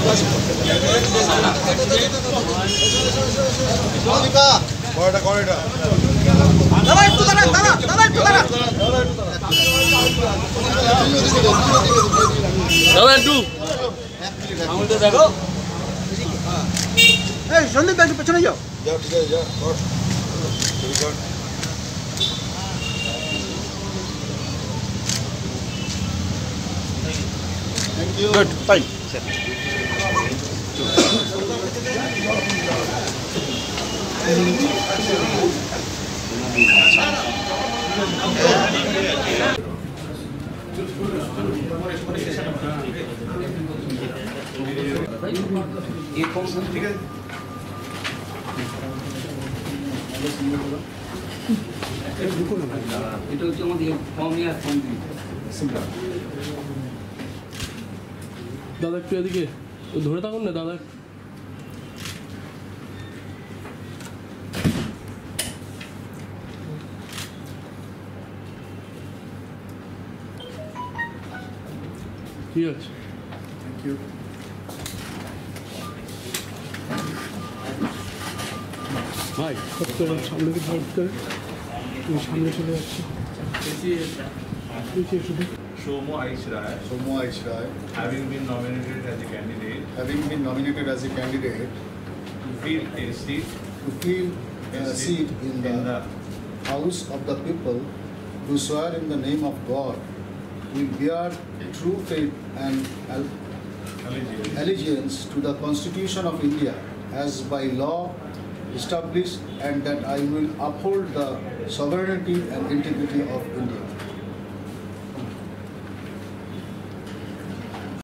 দেখো সন্দীপ ব্যাংক পেছনে যাও। Good, fine. এটা হচ্ছে আমাদের ফর্মে আর ফর্ম দিই দাদা একটু এদিকে ধরে থাকুন না দাদা। ঠিক আছে, থ্যাংক ইউ। ভাই সামনে কি ভোট করে তুমি সামনে চলে যাচ্ছি। Somo Aish Rai, having been nominated as a candidate to fill a seat in the House of the People, do swear in the name of God, will bear true faith and allegiance to the Constitution of India as by law established, and that I will uphold the sovereignty and integrity of India.